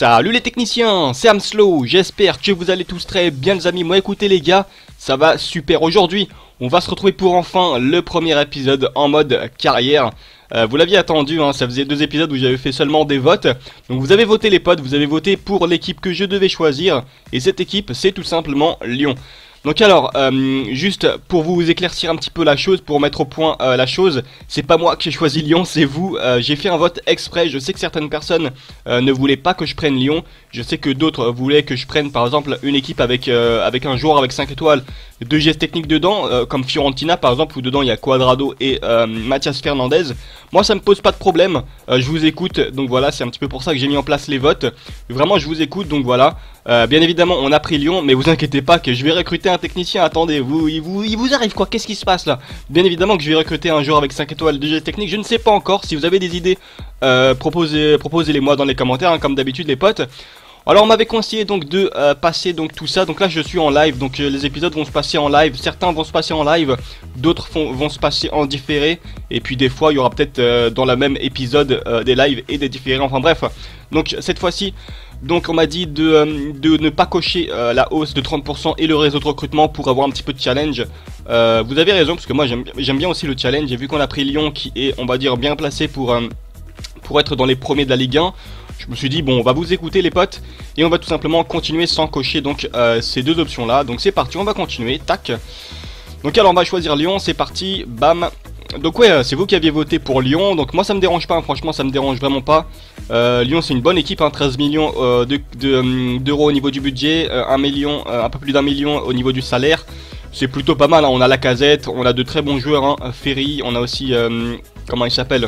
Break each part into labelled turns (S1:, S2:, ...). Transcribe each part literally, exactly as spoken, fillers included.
S1: Salut les techniciens, c'est Amslow, j'espère que vous allez tous très bien les amis. Moi écoutez les gars, ça va super. Aujourd'hui, on va se retrouver pour enfin le premier épisode en mode carrière. Euh, vous l'aviez attendu, hein, ça faisait deux épisodes où j'avais fait seulement des votes. Donc vous avez voté les potes, vous avez voté pour l'équipe que je devais choisir. Et cette équipe, c'est tout simplement Lyon. Donc alors, euh, juste pour vous éclaircir un petit peu la chose, pour mettre au point euh, la chose, c'est pas moi qui ai choisi Lyon, c'est vous. euh, J'ai fait un vote exprès, je sais que certaines personnes euh, ne voulaient pas que je prenne Lyon. Je sais que d'autres voulaient que je prenne par exemple une équipe avec, euh, avec un joueur avec cinq étoiles, deux gestes techniques dedans, euh, comme Fiorentina par exemple, où dedans il y a Cuadrado et euh, Mathias Fernandez. Moi ça me pose pas de problème, euh, je vous écoute, donc voilà, c'est un petit peu pour ça que j'ai mis en place les votes. Vraiment je vous écoute, donc voilà. Euh, bien évidemment on a pris Lyon, mais vous inquiétez pas que je vais recruter un technicien. Attendez, vous, il, vous, il vous arrive quoi? Qu'est-ce qui se passe là? Bien évidemment que je vais recruter un joueur avec cinq étoiles de gestes techniques, je ne sais pas encore. Si vous avez des idées, euh, proposez, proposez-les moi dans les commentaires, hein, comme d'habitude les potes. Alors on m'avait conseillé donc de euh, passer donc tout ça, donc là je suis en live, donc euh, les épisodes vont se passer en live, certains vont se passer en live, d'autres vont se passer en différé, et puis des fois il y aura peut-être euh, dans le même épisode euh, des lives et des différés, enfin bref. Donc cette fois-ci, donc on m'a dit de, euh, de ne pas cocher euh, la hausse de trente pour cent et le réseau de recrutement pour avoir un petit peu de challenge. euh, Vous avez raison, parce que moi j'aime bien aussi le challenge, et vu qu'on a pris Lyon qui est on va dire bien placé pour, euh, pour être dans les premiers de la Ligue un, je me suis dit bon on va vous écouter les potes et on va tout simplement continuer sans cocher donc euh, ces deux options là. Donc c'est parti, on va continuer, tac. Donc alors on va choisir Lyon, c'est parti, bam. Donc ouais, c'est vous qui aviez voté pour Lyon, donc moi ça me dérange pas, hein, franchement ça me dérange vraiment pas. euh, Lyon c'est une bonne équipe, hein, treize millions euh, d'euros de, de, au niveau du budget, euh, un million, euh, un peu plus d'un million au niveau du salaire. C'est plutôt pas mal, hein. On a Lacazette, on a de très bons joueurs, hein. Ferry, on a aussi, euh, comment il s'appelle,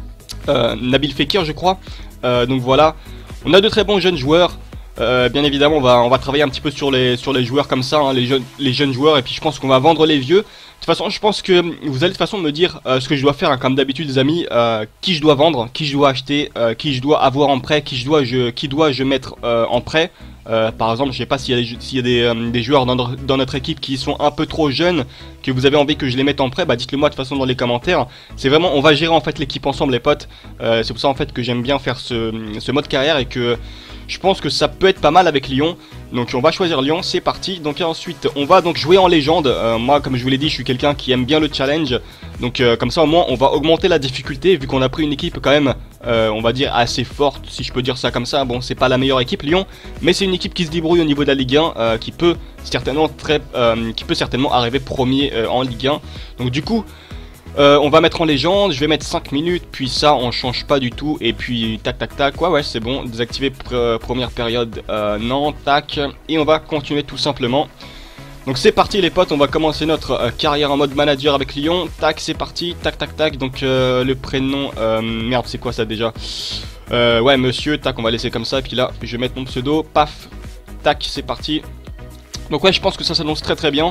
S1: euh, Nabil Fekir je crois. Euh, donc voilà, on a de très bons jeunes joueurs. Euh, bien évidemment on va, on va travailler un petit peu sur les, sur les joueurs comme ça, hein, les, jeunes, les jeunes joueurs, et puis je pense qu'on va vendre les vieux. De toute façon je pense que vous allez de toute façon me dire euh, ce que je dois faire, hein, comme d'habitude les amis, euh, qui je dois vendre, qui je dois acheter, euh, qui je dois avoir en prêt, qui je dois je, qui dois je mettre euh, en prêt. Euh, par exemple, je sais pas s'il y a des, s'il y a des, euh, des joueurs dans notre, dans notre équipe qui sont un peu trop jeunes, que vous avez envie que je les mette en prêt, bah dites-le moi de toute façon dans les commentaires. C'est vraiment, on va gérer en fait l'équipe ensemble les potes. euh, C'est pour ça en fait que j'aime bien faire ce, ce mode carrière, et que je pense que ça peut être pas mal avec Lyon. Donc on va choisir Lyon, c'est parti. Donc ensuite on va donc jouer en légende. euh, Moi comme je vous l'ai dit, je suis quelqu'un qui aime bien le challenge. Donc euh, comme ça au moins on va augmenter la difficulté, vu qu'on a pris une équipe quand même euh, on va dire assez forte, si je peux dire ça comme ça. Bon c'est pas la meilleure équipe Lyon, mais c'est une équipe qui se débrouille au niveau de la Ligue un, euh, qui peut certainement très, euh, qui peut certainement arriver premier euh, en Ligue un. Donc du coup Euh, on va mettre en légende, je vais mettre cinq minutes, puis ça on change pas du tout, et puis tac tac tac, ouais ouais c'est bon, désactiver pr première période, euh, non, tac, et on va continuer tout simplement. Donc c'est parti les potes, on va commencer notre euh, carrière en mode manager avec Lyon, tac c'est parti, tac tac tac, donc euh, le prénom, euh, merde c'est quoi ça déjà, euh, ouais monsieur, tac on va laisser comme ça, et puis là je vais mettre mon pseudo, paf, tac c'est parti. Donc ouais je pense que ça s'annonce très très bien.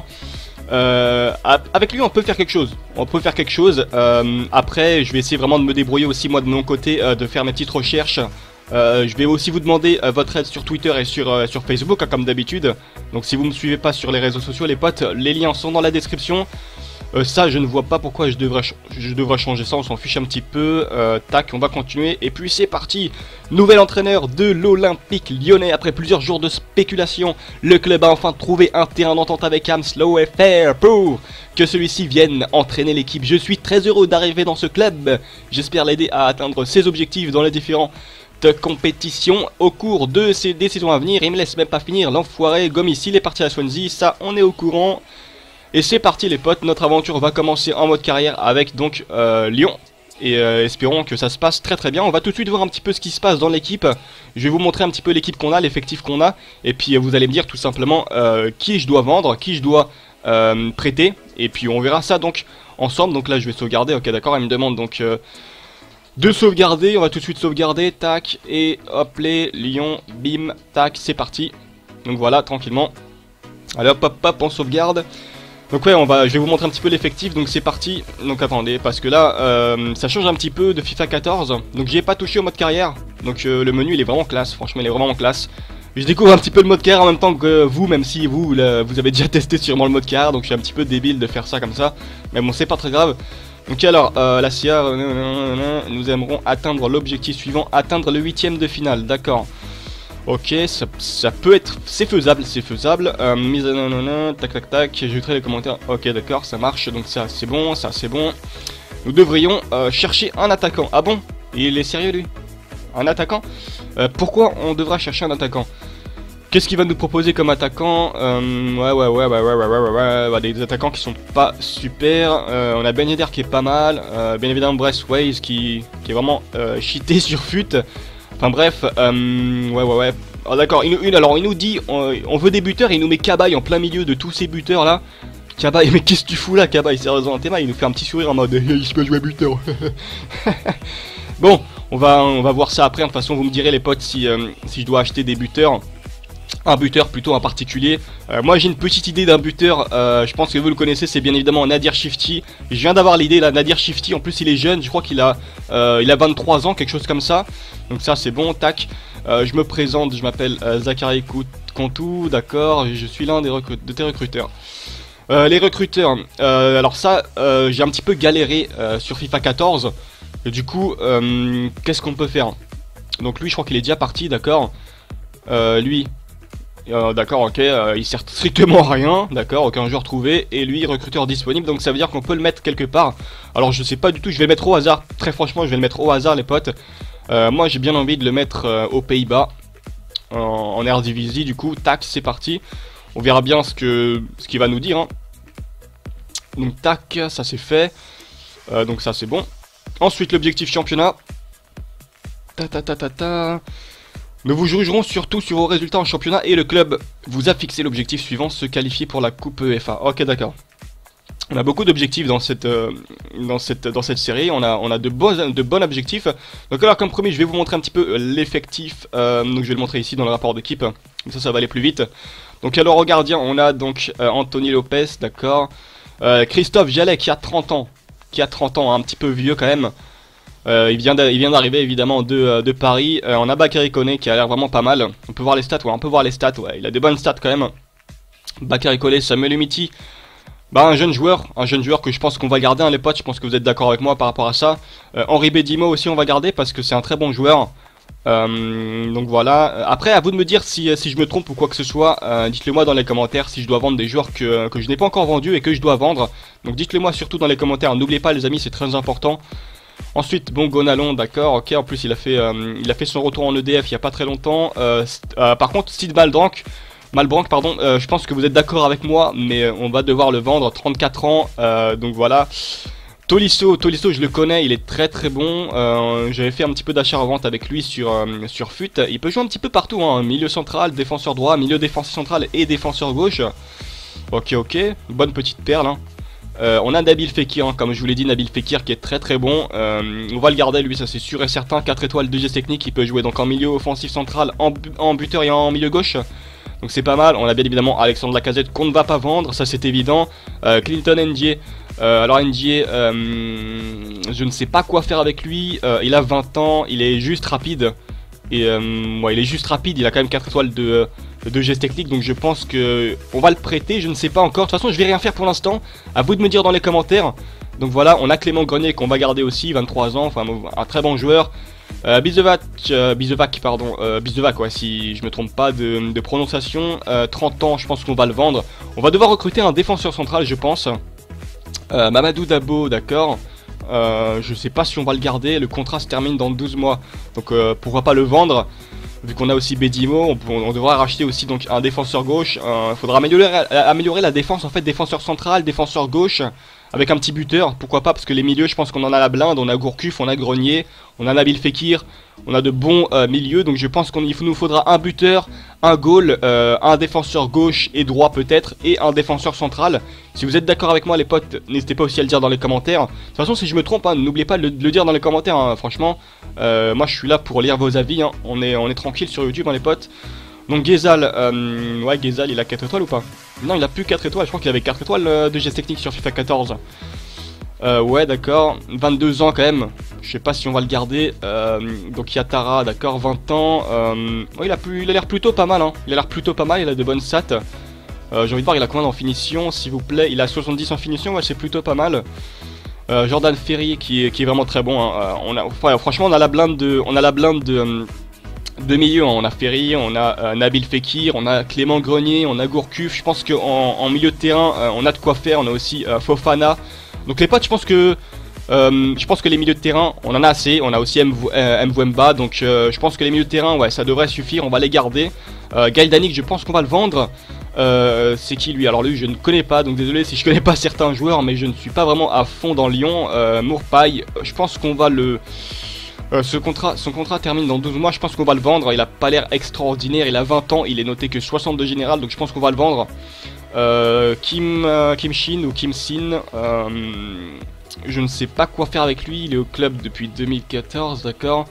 S1: Euh, avec lui on peut faire quelque chose, on peut faire quelque chose. euh, Après je vais essayer vraiment de me débrouiller aussi moi de mon côté, euh, de faire mes petites recherches. euh, Je vais aussi vous demander euh, votre aide sur Twitter et sur, euh, sur Facebook, hein, comme d'habitude. Donc si vous me suivez pas sur les réseaux sociaux les potes, les liens sont dans la description. Euh, ça je ne vois pas pourquoi je devrais, ch je devrais changer ça, on s'en fiche un petit peu. euh, Tac, on va continuer, et puis c'est parti. Nouvel entraîneur de l'Olympique Lyonnais. Après plusieurs jours de spéculation, le club a enfin trouvé un terrain d'entente avec Amslow F R pour que celui-ci vienne entraîner l'équipe. Je suis très heureux d'arriver dans ce club, j'espère l'aider à atteindre ses objectifs dans les différents de compétition au cours de ces des saisons à venir. Il me laisse même pas finir l'enfoiré. Gomis il est parti à Swansea, ça on est au courant. Et c'est parti les potes, notre aventure va commencer en mode carrière avec donc euh, Lyon. Et euh, espérons que ça se passe très très bien. On va tout de suite voir un petit peu ce qui se passe dans l'équipe. Je vais vous montrer un petit peu l'équipe qu'on a, l'effectif qu'on a. Et puis euh, vous allez me dire tout simplement euh, qui je dois vendre, qui je dois euh, prêter. Et puis on verra ça donc ensemble. Donc là je vais sauvegarder, ok d'accord, elle me demande donc euh, de sauvegarder. On va tout de suite sauvegarder, tac. Et hop les Lyon, bim, tac, c'est parti. Donc voilà, tranquillement. Allez hop hop hop, on sauvegarde. Donc ouais on va, je vais vous montrer un petit peu l'effectif, donc c'est parti. Donc attendez, parce que là euh, ça change un petit peu de FIFA quatorze. Donc j'y ai pas touché au mode carrière. Donc euh, le menu il est vraiment classe, franchement il est vraiment classe. Je découvre un petit peu le mode carrière en même temps que vous, même si vous, là, vous avez déjà testé sûrement le mode carrière. Donc je suis un petit peu débile de faire ça comme ça, mais bon c'est pas très grave. Donc alors, euh, la C A, nous aimerons atteindre l'objectif suivant, atteindre le huitième de finale, d'accord. Ok, ça, ça peut être... C'est faisable, c'est faisable. Euh, mise à nanana, tac tac tac, j'ajouterai les commentaires. Ok, d'accord, ça marche, donc ça c'est bon, ça c'est bon. Nous devrions euh, chercher un attaquant. Ah bon? Il est sérieux lui? Un attaquant? euh, Pourquoi on devra chercher un attaquant? Qu'est-ce qu'il va nous proposer comme attaquant? euh, Ouais, ouais, ouais, ouais, ouais, ouais, ouais, ouais, ouais, des attaquants qui sont pas super. Euh, on a Ben Yedder qui est pas mal. Euh, bien évidemment, Braithwaite qui, qui est vraiment euh, cheaté sur fut. Enfin bref, euh, ouais, ouais, ouais. Oh, d'accord, il, il, alors il nous dit on, on veut des buteurs et il nous met Cabaye en plein milieu de tous ces buteurs là. Cabaye, mais qu'est-ce que tu fous là, Cabaye? Sérieusement, t'es mal, il nous fait un petit sourire en mode il se peut jouer buteur. Bon, on va, on va voir ça après. De toute façon, vous me direz, les potes, si, euh, si je dois acheter des buteurs. Un buteur plutôt en particulier. Euh, moi j'ai une petite idée d'un buteur, euh, je pense que vous le connaissez, c'est bien évidemment Nadir Shifty. Je viens d'avoir l'idée là, Nadir Shifty, en plus il est jeune, je crois qu'il a, euh, il a vingt-trois ans, quelque chose comme ça. Donc ça c'est bon, tac. Euh, je me présente, je m'appelle euh, Zachary Contou, d'accord, je suis l'un des de tes recruteurs. Euh, les recruteurs, euh, alors ça, euh, j'ai un petit peu galéré euh, sur FIFA quatorze. Et du coup, euh, qu'est-ce qu'on peut faire? Donc lui je crois qu'il est déjà parti, d'accord. Euh, lui... Euh, d'accord, ok, euh, il sert strictement à rien, d'accord, aucun joueur trouvé, et lui, recruteur disponible, donc ça veut dire qu'on peut le mettre quelque part. Alors je sais pas du tout, je vais le mettre au hasard, très franchement, je vais le mettre au hasard, les potes. Euh, moi, j'ai bien envie de le mettre euh, aux Pays-Bas, en, en Eredivisie, du coup, tac, c'est parti. On verra bien ce que ce qu'il va nous dire, hein. Donc tac, ça c'est fait, euh, donc ça c'est bon. Ensuite, l'objectif championnat. Ta ta ta ta ta... Nous vous jugerons surtout sur vos résultats en championnat et le club vous a fixé l'objectif suivant, se qualifier pour la Coupe E F A. Ok, d'accord. On a beaucoup d'objectifs dans cette, euh, dans cette, dans cette série, on a, on a de, bons, de bons objectifs. Donc alors comme promis, je vais vous montrer un petit peu l'effectif, euh, donc je vais le montrer ici dans le rapport d'équipe, comme ça ça va aller plus vite. Donc alors au gardien, on a donc euh, Anthony Lopez, d'accord. Euh, Christophe Jallet qui a trente ans, qui a trente ans, un petit peu vieux quand même. Euh, il vient d'arriver évidemment de, euh, de Paris. Euh, on a Bakary Koné qui a l'air vraiment pas mal. On peut voir les stats, ouais, on peut voir les stats, ouais, il a des bonnes stats quand même. Bakary Koné, Samuel Umtiti, bah un jeune joueur, un jeune joueur que je pense qu'on va garder, hein, les potes, je pense que vous êtes d'accord avec moi par rapport à ça. Euh, Henri Bedimo aussi on va garder parce que c'est un très bon joueur. Euh, donc voilà, après à vous de me dire si, si je me trompe ou quoi que ce soit, euh, dites-le moi dans les commentaires si je dois vendre des joueurs que, que je n'ai pas encore vendus et que je dois vendre. Donc dites-le moi surtout dans les commentaires, n'oubliez pas les amis, c'est très important. Ensuite, bon, Gonalon, d'accord, ok, en plus il a fait, euh, il a fait son retour en E D F il n'y a pas très longtemps. Euh, euh, par contre, Steve Malbranck, Malbranck, pardon, euh, je pense que vous êtes d'accord avec moi, mais on va devoir le vendre, trente-quatre ans, euh, donc voilà. Tolisso, Tolisso, je le connais, il est très très bon. Euh, J'avais fait un petit peu d'achat-revente avec lui sur, euh, sur fut. Il peut jouer un petit peu partout, hein, milieu central, défenseur droit, milieu défensif central et défenseur gauche. Ok, ok, bonne petite perle, hein. Euh, on a Nabil Fekir, hein, comme je vous l'ai dit, Nabil Fekir qui est très très bon. Euh, on va le garder lui, ça c'est sûr et certain. quatre étoiles de geste technique, il peut jouer donc en milieu offensif central, en, bu en buteur et en milieu gauche. Donc c'est pas mal. On a bien évidemment Alexandre Lacazette qu'on ne va pas vendre, ça c'est évident. euh, Clinton Ndiaye, euh, alors Ndiaye, euh, je ne sais pas quoi faire avec lui. euh, Il a vingt ans, il est juste rapide. Et euh, ouais, il est juste rapide, il a quand même quatre étoiles de, de geste technique, donc je pense que on va le prêter, je ne sais pas encore. De toute façon, je vais rien faire pour l'instant. À vous de me dire dans les commentaires. Donc voilà, on a Clément Grenier qu'on va garder aussi, vingt-trois ans, enfin un très bon joueur. Euh, Bisevac, euh, Bisevac, pardon, euh, Bisevac, ouais, si je me trompe pas de, de prononciation. Euh, trente ans, je pense qu'on va le vendre. On va devoir recruter un défenseur central, je pense. Euh, Mamadou Dabo, d'accord. Euh, je sais pas si on va le garder, le contrat se termine dans douze mois, donc euh, pourquoi pas le vendre, vu qu'on a aussi Bedimo, on, on devra racheter aussi donc un défenseur gauche. Il euh, faudra améliorer, améliorer la défense en fait, défenseur central, défenseur gauche, avec un petit buteur, pourquoi pas, parce que les milieux je pense qu'on en a la blinde, on a Gourcuff, on a Grenier, on a Nabil Fekir, on a de bons euh, milieux, donc je pense qu'il nous faudra un buteur, un goal, euh, un défenseur gauche et droit peut-être, et un défenseur central. Si vous êtes d'accord avec moi les potes, n'hésitez pas aussi à le dire dans les commentaires. De toute façon si je me trompe, hein, n'oubliez pas de le, de le dire dans les commentaires, hein, franchement, euh, moi je suis là pour lire vos avis, hein. on, est, on est tranquille sur YouTube hein, les potes. Donc Ghezal, euh, ouais Ghezal il a quatre étoiles ou pas? Non il a plus quatre étoiles, je crois qu'il avait quatre étoiles euh, de geste technique sur FIFA quatorze. Euh, ouais d'accord, vingt-deux ans quand même, je sais pas si on va le garder. euh, Donc Yatara, d'accord, vingt ans, euh, ouais, il a, plus, il a l'air plutôt pas mal, hein. Il a l'air plutôt pas mal, il a de bonnes stats. euh, J'ai envie de voir il a combien en finition s'il vous plaît, il a soixante-dix en finition, ouais c'est plutôt pas mal. euh, Jordan Ferry qui est, qui est vraiment très bon, hein. euh, on a, ouais, franchement on a la blinde de, on a la blinde de, De milieu, hein, on a Ferry, on a euh, Nabil Fekir, on a Clément Grenier, on a Gourcuff. Je pense qu'en en milieu de terrain, euh, on a de quoi faire. On a aussi euh, Fofana. Donc les potes, je pense que euh, je pense que les milieux de terrain, on en a assez. On a aussi Mvouemba. Donc euh, je pense que les milieux de terrain, ouais, ça devrait suffire. On va les garder. Euh, Gaïdanik, je pense qu'on va le vendre. Euh, c'est qui lui? Alors lui, je ne connais pas. Donc désolé si je connais pas certains joueurs, mais je ne suis pas vraiment à fond dans Lyon. Euh, Mourpaille, je pense qu'on va le Euh, ce contrat, son contrat termine dans douze mois, je pense qu'on va le vendre. Il a pas l'air extraordinaire, il a vingt ans, il est noté que soixante-deux général, donc je pense qu'on va le vendre. euh, Kim, euh, Kim Shin ou Kim Sin, euh, je ne sais pas quoi faire avec lui, il est au club depuis deux mille quatorze, d'accord.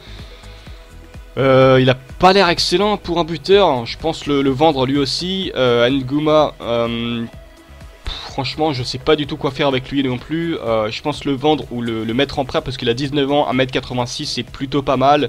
S1: Euh, il a pas l'air excellent pour un buteur, je pense le, le vendre lui aussi. euh, Ngouma, euh, franchement, je sais pas du tout quoi faire avec lui non plus. Euh, je pense le vendre ou le, le mettre en prêt parce qu'il a dix-neuf ans, un mètre quatre-vingt-six, c'est plutôt pas mal.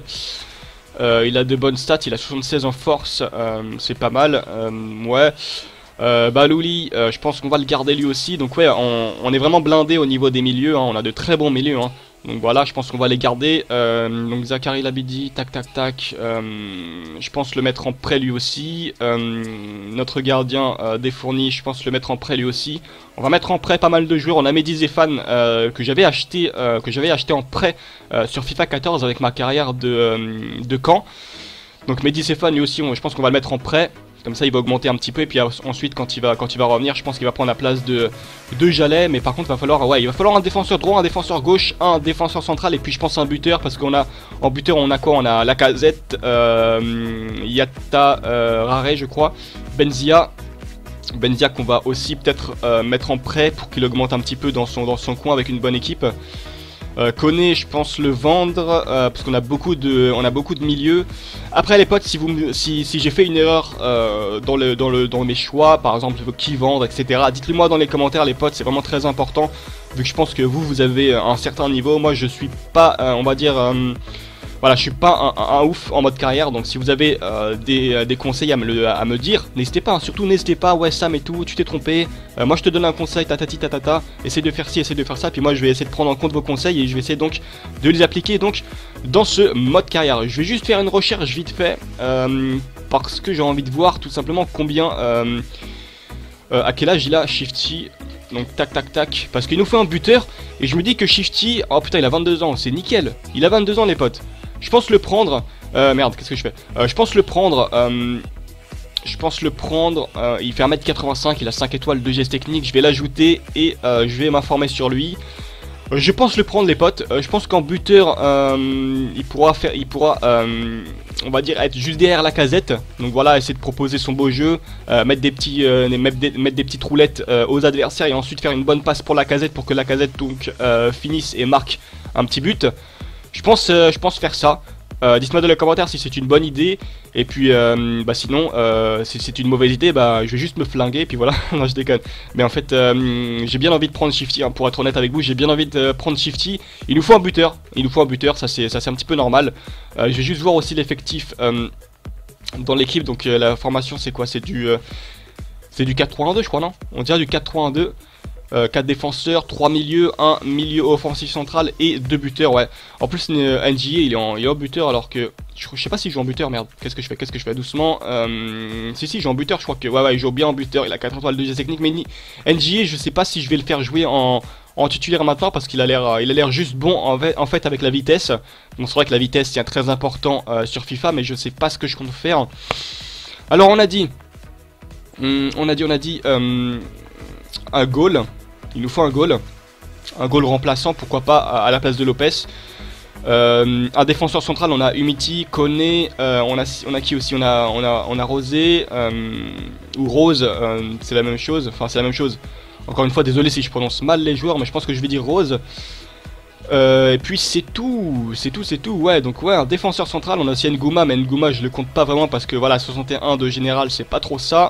S1: Euh, il a de bonnes stats, il a soixante-seize en force, euh, c'est pas mal. Euh, ouais. Euh, Balouli, euh, je pense qu'on va le garder lui aussi. Donc ouais, on, on est vraiment blindé au niveau des milieux, hein. On a de très bons milieux, hein. Donc voilà, je pense qu'on va les garder. Euh, donc Zachary Labidi, tac tac tac. Euh, je pense le mettre en prêt lui aussi. Euh, notre gardien euh, Desfournis, je pense le mettre en prêt lui aussi. On va mettre en prêt pas mal de joueurs. On a Mehdi Zéphane euh, que j'avais acheté, euh, que j'avais acheté en prêt euh, sur FIFA quatorze avec ma carrière de, euh, de Caen. Donc Mehdi Zéphane lui aussi, on, je pense qu'on va le mettre en prêt. Comme ça il va augmenter un petit peu et puis ensuite quand il va quand il va revenir, je pense qu'il va prendre la place de, de Jalais. Mais par contre il va falloir ouais il va falloir un défenseur droit, un défenseur gauche, un défenseur central et puis je pense un buteur parce qu'on a en buteur on a quoi? On a Lacazette, euh, Yatta, euh, Rare je crois, Benzia. Benzia qu'on va aussi peut-être euh, mettre en prêt pour qu'il augmente un petit peu dans son, dans son coin avec une bonne équipe. Euh, Koné, je pense le vendre euh, parce qu'on a beaucoup de, on a beaucoup de milieux. Après les potes, si vous, me, si, si j'ai fait une erreur euh, dans le, dans le, dans mes choix, par exemple qui vendre, et cetera. Dites-le moi dans les commentaires, les potes, c'est vraiment très important vu que je pense que vous, vous avez un certain niveau. Moi, je suis pas, euh, on va dire. Euh, Voilà, je suis pas un, un, un ouf en mode carrière, donc si vous avez euh, des, des conseils à me, le, à me dire, n'hésitez pas, hein, surtout n'hésitez pas, ouais Sam et tout, tu t'es trompé, euh, moi je te donne un conseil, tatati tatata, essaye de faire ci, essaye de faire ça, puis moi je vais essayer de prendre en compte vos conseils et je vais essayer donc de les appliquer donc dans ce mode carrière. Je vais juste faire une recherche vite fait, euh, parce que j'ai envie de voir tout simplement combien, euh, euh, à quel âge il a Shifty. Donc tac tac tac, parce qu'il nous fait un buteur, et je me dis que Shifty, oh putain il a vingt-deux ans, c'est nickel, il a vingt-deux ans les potes. Je pense le prendre, euh, merde qu'est-ce que je fais euh, Je pense le prendre, euh, je pense le prendre, euh, il fait un mètre quatre-vingt-cinq, il a cinq étoiles de geste technique, je vais l'ajouter et euh, je vais m'informer sur lui. Euh, je pense le prendre les potes, euh, je pense qu'en buteur, euh, il pourra faire, il pourra, euh, on va dire être juste derrière Lacazette. Donc voilà, essayer de proposer son beau jeu, euh, mettre des petits, euh, mettre, des, mettre des petites roulettes euh, aux adversaires et ensuite faire une bonne passe pour Lacazette pour que Lacazette donc euh, finisse et marque un petit but. Je pense, euh, je pense faire ça. Euh, Dites-moi dans les commentaires si c'est une bonne idée. Et puis, euh, bah sinon, euh, si c'est une mauvaise idée, bah je vais juste me flinguer. Et puis voilà, non je déconne. Mais en fait, euh, j'ai bien envie de prendre Shifty. Hein, pour être honnête avec vous, j'ai bien envie de prendre Shifty. Il nous faut un buteur. Il nous faut un buteur. Ça c'est, ça c'est un petit peu normal. Euh, je vais juste voir aussi l'effectif euh, dans l'équipe. Donc euh, la formation, c'est quoi? C'est du, euh, c'est du quatre trois un deux, je crois, non? On dirait du quatre trois un deux. Euh, quatre défenseurs, trois milieux, un milieu offensif central et deux buteurs, ouais. En plus, euh, N G A il est en, il est en buteur alors que. Je, je sais pas si je joue en buteur, merde. Qu'est-ce que je fais? Qu'est-ce que je fais doucement euh, Si, si, il joue en buteur, je crois que. Ouais, ouais, il joue bien en buteur. Il a quatre étoiles de geste technique. Mais N G A je sais pas si je vais le faire jouer en, en titulaire maintenant parce qu'il a l'air il a l'air juste bon en fait, en fait avec la vitesse. Bon, c'est vrai que la vitesse c'est très important euh, sur FIFA, mais je sais pas ce que je compte faire. Alors, on a dit. Hum, on a dit, on a dit. Euh, un goal. Il nous faut un goal. Un goal remplaçant, pourquoi pas, à, à la place de Lopez. Euh, un défenseur central, on a Umiti, Koné, euh, on, a, on a qui aussi? On a, on a, on a Rosé, euh, ou Rose, euh, c'est la même chose. Enfin, c'est la même chose. Encore une fois, désolé si je prononce mal les joueurs, mais je pense que je vais dire Rose. Euh, et puis c'est tout, c'est tout, c'est tout, ouais, donc ouais, un défenseur central, on a aussi Ngouma, mais Ngouma je le compte pas vraiment parce que voilà, soixante et un de général, c'est pas trop ça.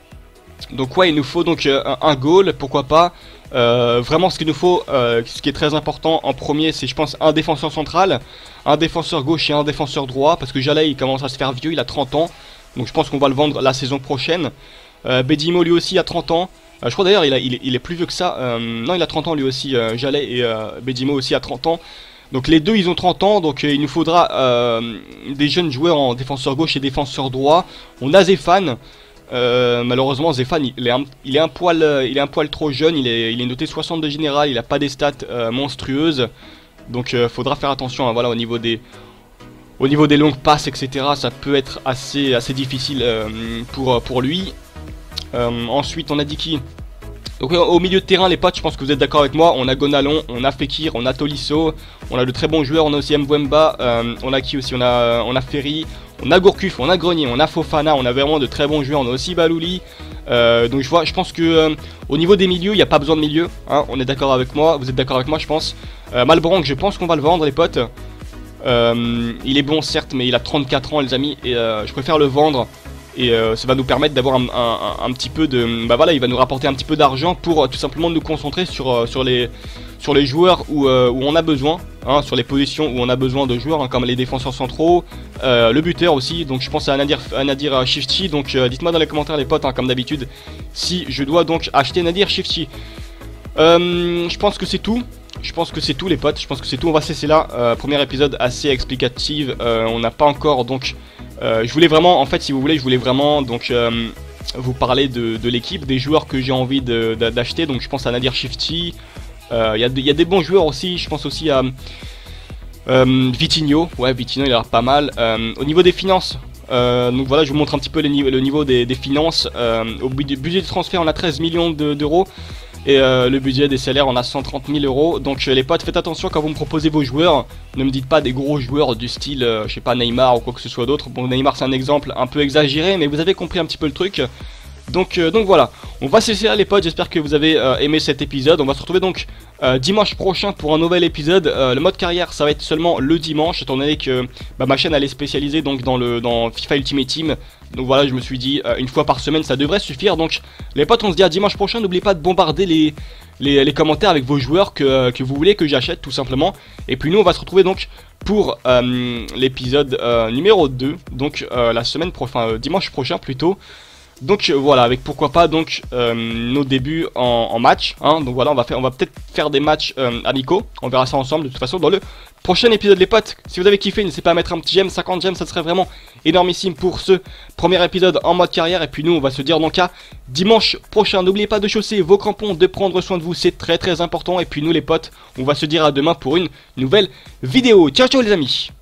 S1: Donc ouais, il nous faut donc euh, un, un goal, pourquoi pas. Euh, vraiment ce qu'il nous faut, euh, ce qui est très important en premier, c'est je pense un défenseur central, un défenseur gauche et un défenseur droit, parce que Jalais il commence à se faire vieux, il a trente ans, donc je pense qu'on va le vendre la saison prochaine. euh, Bedimo lui aussi a trente ans, euh, je crois d'ailleurs il, il, il est plus vieux que ça, euh, non il a trente ans lui aussi, euh, Jalais et euh, Bedimo aussi a trente ans. Donc les deux ils ont trente ans, donc euh, il nous faudra euh, des jeunes joueurs en défenseur gauche et défenseur droit. On a Zéphane, euh, malheureusement Zéphane il est, un, il, est un poil, euh, il est un poil trop jeune, il est, il est noté soixante de général, il a pas des stats euh, monstrueuses. Donc euh, faudra faire attention hein, voilà, au niveau des... Au niveau des longues passes, et cetera, ça peut être assez, assez difficile euh, pour, pour lui. Euh, ensuite, on a dit qui? Donc au milieu de terrain, les potes, je pense que vous êtes d'accord avec moi. On a Gonalon, on a Fekir, on a Tolisso, on a de très bons joueurs, on a aussi Mbemba, euh, on a qui aussi? On a, on a Ferry, on a Gourcuff, on a Grenier, on a Fofana, on a vraiment de très bons joueurs, on a aussi Balouli. Euh, donc je vois, je pense que euh, au niveau des milieux, il n'y a pas besoin de milieu. Hein, on est d'accord avec moi, vous êtes d'accord avec moi, je pense. Euh, Malbranck, je pense qu'on va le vendre, les potes. Euh, il est bon certes, mais il a trente-quatre ans les amis, et euh, je préfère le vendre. Et euh, ça va nous permettre d'avoir un, un, un petit peu de... Bah voilà, il va nous rapporter un petit peu d'argent pour euh, tout simplement nous concentrer sur, euh, sur, les, sur les joueurs où, euh, où on a besoin, hein, sur les positions où on a besoin de joueurs, hein, comme les défenseurs centraux, euh, le buteur aussi. Donc je pense à Nadir, à Nadir Shifty, donc euh, dites-moi dans les commentaires les potes, hein, comme d'habitude, si je dois donc acheter Nadir Shifty. Euh, je pense que c'est tout. Je pense que c'est tout les potes, je pense que c'est tout, on va cesser là. euh, Premier épisode assez explicatif, euh, on n'a pas encore donc... Euh, je voulais vraiment, en fait si vous voulez, je voulais vraiment donc euh, vous parler de, de l'équipe, des joueurs que j'ai envie d'acheter. Donc je pense à Nadir Shifty, il euh, y, y a des bons joueurs aussi, je pense aussi à euh, Vitinho, ouais Vitinho il a l'air pas mal. euh, Au niveau des finances, euh, donc voilà je vous montre un petit peu le niveau, le niveau des, des finances. euh, Au budget de transfert on a treize millions d'euros. Et euh, le budget des salaires on a cent trente mille euros. Donc euh, les potes, faites attention quand vous me proposez vos joueurs. Ne me dites pas des gros joueurs du style euh, je sais pas, Neymar ou quoi que ce soit d'autre. Bon, Neymar c'est un exemple un peu exagéré, mais vous avez compris un petit peu le truc. Donc, euh, donc voilà, on va cesser là les potes, j'espère que vous avez euh, aimé cet épisode. On va se retrouver donc euh, dimanche prochain pour un nouvel épisode. euh, Le mode carrière ça va être seulement le dimanche, étant donné que bah, ma chaîne elle est spécialisée donc, dans, le, dans FIFA Ultimate Team. Donc voilà, je me suis dit euh, une fois par semaine ça devrait suffire. Donc les potes, on se dit à dimanche prochain. N'oubliez pas de bombarder les, les, les commentaires avec vos joueurs que, que vous voulez que j'achète tout simplement. Et puis nous on va se retrouver donc pour euh, l'épisode euh, numéro deux. Donc euh, la semaine prochaine, euh, dimanche prochain plutôt. Donc euh, voilà, avec pourquoi pas donc euh, nos débuts en, en match, hein. Donc voilà, on va faire, on va peut-être faire des matchs euh, amicaux. On verra ça ensemble de toute façon dans le prochain épisode les potes. Si vous avez kiffé, n'hésitez pas à mettre un petit j'aime, cinquante j'aime, ça serait vraiment énormissime pour ce premier épisode en mode carrière. Et puis nous on va se dire donc à dimanche prochain. N'oubliez pas de chausser vos crampons, de prendre soin de vous, c'est très très important. Et puis nous les potes, on va se dire à demain pour une nouvelle vidéo. Ciao ciao les amis.